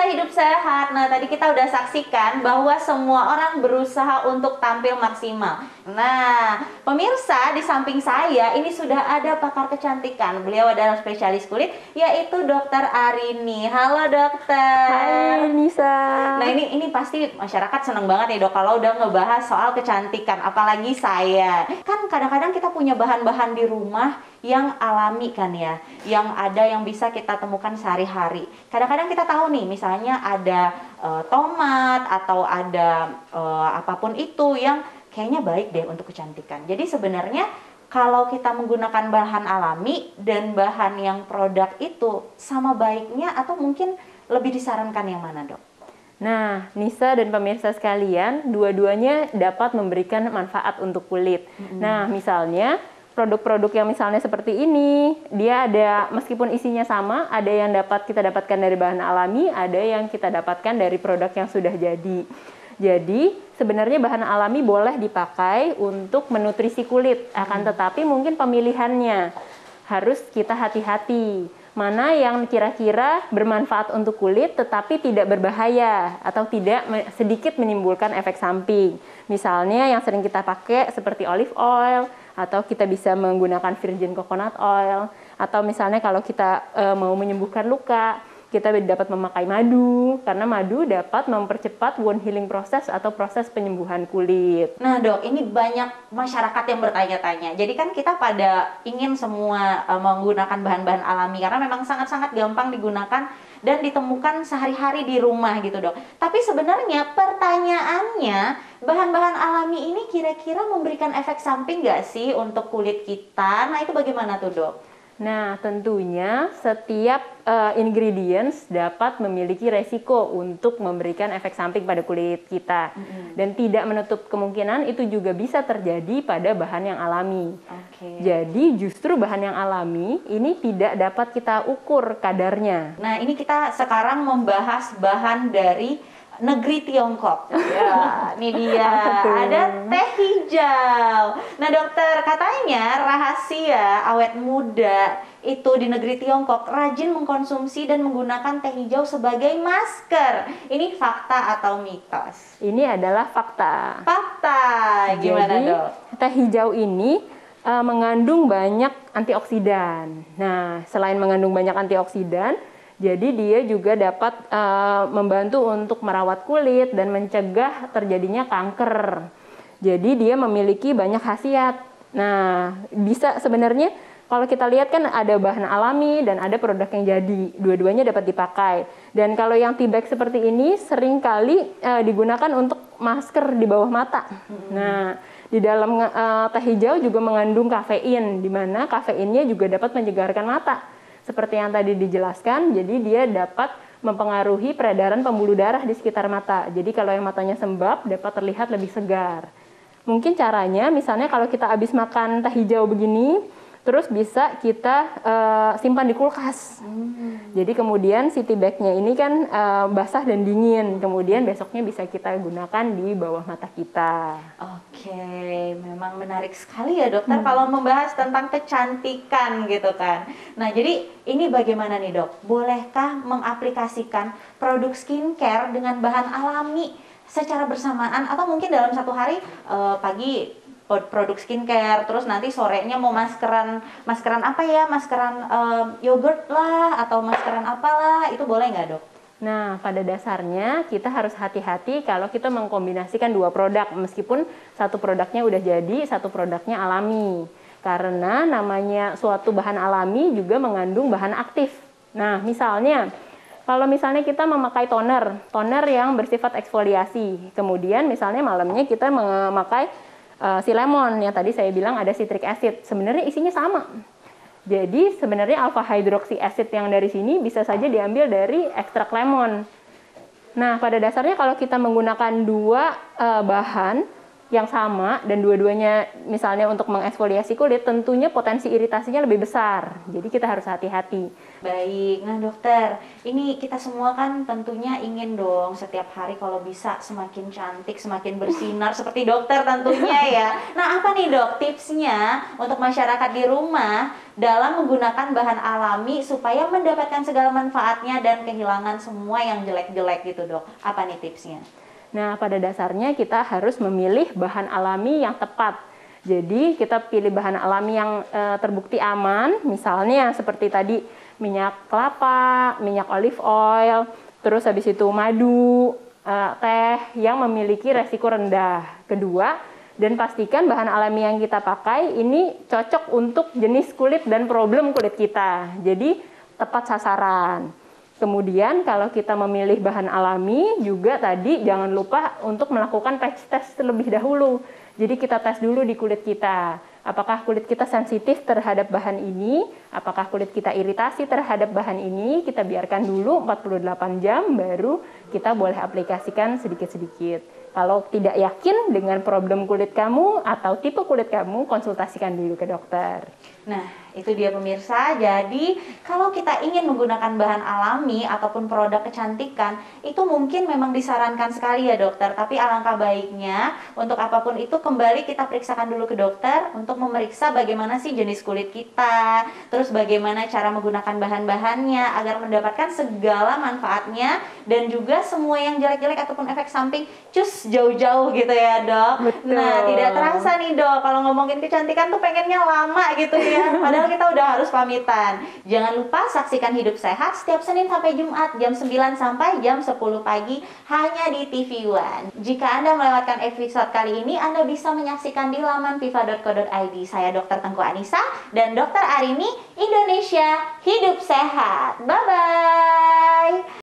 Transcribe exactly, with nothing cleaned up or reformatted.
Hidup Sehat. Nah, tadi kita udah saksikan bahwa semua orang berusaha untuk tampil maksimal. Nah, pemirsa, di samping saya ini sudah ada pakar kecantikan. Beliau adalah spesialis kulit, yaitu Dokter Arini. Halo dokter. Hai Nisa. Nah, ini ini pasti masyarakat seneng banget nih dok kalau udah ngebahas soal kecantikan. Apalagi saya. Kan kadang-kadang kita punya bahan-bahan di rumah yang alami kan ya, yang ada yang bisa kita temukan sehari-hari. Kadang-kadang kita tahu nih, misalnya ada uh, tomat atau ada uh, apapun itu yang kayaknya baik deh untuk kecantikan. Jadi sebenarnya kalau kita menggunakan bahan alami dan bahan yang produk itu sama baiknya atau mungkin lebih disarankan yang mana dok? Nah, Nisa dan pemirsa sekalian, dua-duanya dapat memberikan manfaat untuk kulit. Mm-hmm. Nah, misalnya produk-produk yang misalnya seperti ini, dia ada meskipun isinya sama, ada yang dapat kita dapatkan dari bahan alami, ada yang kita dapatkan dari produk yang sudah jadi. Jadi, sebenarnya bahan alami boleh dipakai untuk menutrisi kulit, akan tetapi mungkin pemilihannya harus kita hati-hati. Mana yang kira-kira bermanfaat untuk kulit tetapi tidak berbahaya atau tidak sedikit menimbulkan efek samping. Misalnya yang sering kita pakai seperti olive oil, atau kita bisa menggunakan virgin coconut oil, atau misalnya kalau kita e, mau menyembuhkan luka, kita dapat memakai madu, karena madu dapat mempercepat wound healing process atau proses penyembuhan kulit. Nah dok, ini banyak masyarakat yang bertanya-tanya. Jadi kan kita pada ingin semua e, menggunakan bahan-bahan alami karena memang sangat-sangat gampang digunakan dan ditemukan sehari-hari di rumah gitu dok. Tapi sebenarnya pertanyaannya, bahan-bahan alami ini kira-kira memberikan efek samping nggak sih untuk kulit kita? Nah itu bagaimana tuh dok? Nah, tentunya setiap uh, ingredients dapat memiliki resiko untuk memberikan efek samping pada kulit kita. Mm-hmm. Dan tidak menutup kemungkinan itu juga bisa terjadi pada bahan yang alami. Okay. Jadi justru bahan yang alami ini tidak dapat kita ukur kadarnya. Nah, ini kita sekarang membahas bahan dari negeri Tiongkok. Ya, ini dia. Ada teh hijau. Nah, dokter, katanya rahasia awet muda itu di negeri Tiongkok rajin mengkonsumsi dan menggunakan teh hijau sebagai masker. Ini fakta atau mitos? Ini adalah fakta. Fakta. Gimana, Jadi, dok? Teh hijau ini uh, mengandung banyak antioksidan. Nah, selain mengandung banyak antioksidan, jadi dia juga dapat uh, membantu untuk merawat kulit dan mencegah terjadinya kanker. Jadi dia memiliki banyak khasiat. Nah, bisa sebenarnya kalau kita lihat kan ada bahan alami dan ada produk yang jadi. Dua-duanya dapat dipakai. Dan kalau yang tea bag seperti ini seringkali uh, digunakan untuk masker di bawah mata. Hmm. Nah, di dalam uh, teh hijau juga mengandung kafein, di mana kafeinnya juga dapat menyegarkan mata. Seperti yang tadi dijelaskan, jadi dia dapat mempengaruhi peredaran pembuluh darah di sekitar mata. Jadi kalau yang matanya sembab dapat terlihat lebih segar. Mungkin caranya, misalnya kalau kita habis makan teh hijau begini, terus bisa kita uh, simpan di kulkas. Hmm. Jadi kemudian si tea bag-nya ini kan uh, basah dan dingin. Kemudian besoknya bisa kita gunakan di bawah mata kita. Oke, memang menarik sekali ya dokter hmm. kalau membahas tentang kecantikan gitu kan. Nah jadi ini bagaimana nih dok? Bolehkah mengaplikasikan produk skincare dengan bahan alami secara bersamaan atau mungkin dalam satu hari uh, pagi produk skincare, terus nanti sorenya mau maskeran, maskeran apa ya, maskeran um, yogurt lah, atau maskeran apalah, itu boleh nggak dok? Nah, pada dasarnya kita harus hati-hati kalau kita mengkombinasikan dua produk, meskipun satu produknya udah jadi, satu produknya alami. Karena namanya suatu bahan alami juga mengandung bahan aktif. Nah, misalnya, kalau misalnya kita memakai toner, toner yang bersifat eksfoliasi, kemudian misalnya malamnya kita memakai Uh, si lemon yang tadi saya bilang ada citric acid, sebenarnya isinya sama. Jadi sebenarnya alpha hydroxy acid yang dari sini bisa saja diambil dari ekstrak lemon. Nah, pada dasarnya kalau kita menggunakan dua uh, bahan, yang sama dan dua-duanya misalnya untuk mengeksfoliasi kulit, tentunya potensi iritasinya lebih besar. Jadi kita harus hati-hati. Baik, nah dokter, ini kita semua kan tentunya ingin dong setiap hari kalau bisa semakin cantik, semakin bersinar seperti dokter tentunya ya. Nah apa nih dok tipsnya untuk masyarakat di rumah dalam menggunakan bahan alami supaya mendapatkan segala manfaatnya dan kehilangan semua yang jelek-jelek gitu dok? Apa nih tipsnya? Nah, pada dasarnya kita harus memilih bahan alami yang tepat. Jadi, kita pilih bahan alami yang e, terbukti aman, misalnya seperti tadi minyak kelapa, minyak olive oil, terus habis itu madu, e, teh yang memiliki resiko rendah. Kedua, dan pastikan bahan alami yang kita pakai ini cocok untuk jenis kulit dan problem kulit kita. Jadi, tepat sasaran. Kemudian kalau kita memilih bahan alami juga tadi jangan lupa untuk melakukan patch test terlebih dahulu. Jadi kita tes dulu di kulit kita. Apakah kulit kita sensitif terhadap bahan ini? Apakah kulit kita iritasi terhadap bahan ini? Kita biarkan dulu empat puluh delapan jam baru kita boleh aplikasikan sedikit-sedikit. Kalau tidak yakin dengan problem kulit kamu atau tipe kulit kamu, konsultasikan dulu ke dokter. Nah, itu dia pemirsa. Jadi, kalau kita ingin menggunakan bahan alami ataupun produk kecantikan, itu mungkin memang disarankan sekali ya dokter. Tapi alangkah baiknya untuk apapun itu kembali kita periksakan dulu ke dokter untuk memeriksa bagaimana sih jenis kulit kita, terus bagaimana cara menggunakan bahan-bahannya agar mendapatkan segala manfaatnya dan juga semua yang jelek-jelek ataupun efek samping cus jauh-jauh gitu ya dok. Betul. Nah, tidak terasa nih dok kalau ngomongin kecantikan tuh pengennya lama gitu ya. Padahal kita udah harus pamitan. Jangan lupa saksikan Hidup Sehat setiap Senin sampai Jumat jam sembilan sampai jam sepuluh pagi hanya di T V One. Jika Anda melewatkan episode kali ini, Anda bisa menyaksikan di laman viva dot co dot i d. Saya dokter Tengku Anissa dan dokter Arini, Indonesia Hidup Sehat. Bye-bye.